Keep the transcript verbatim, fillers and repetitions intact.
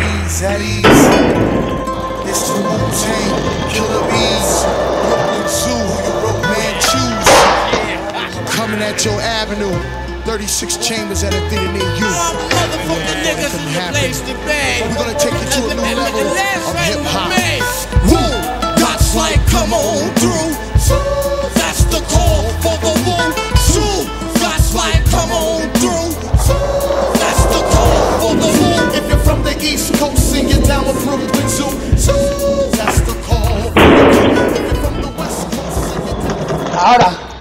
ease, at ease. This is Wu-Tang, Killer Bees, Brooklyn Zoo, who you broke man choose. Coming at your avenue, thirty-six chambers at a theater near you. Motherfucking niggas in the place to be. We're gonna take you to a new level of hip hop. Woo! God's like, come on through. That's the call for the woo. Zoo! God's like, come on through. That's the call for the woo. If you're from the East Coast and you're down with Brooklyn Zoo, that's the call for the woo. If you're from the West Coast and you're down with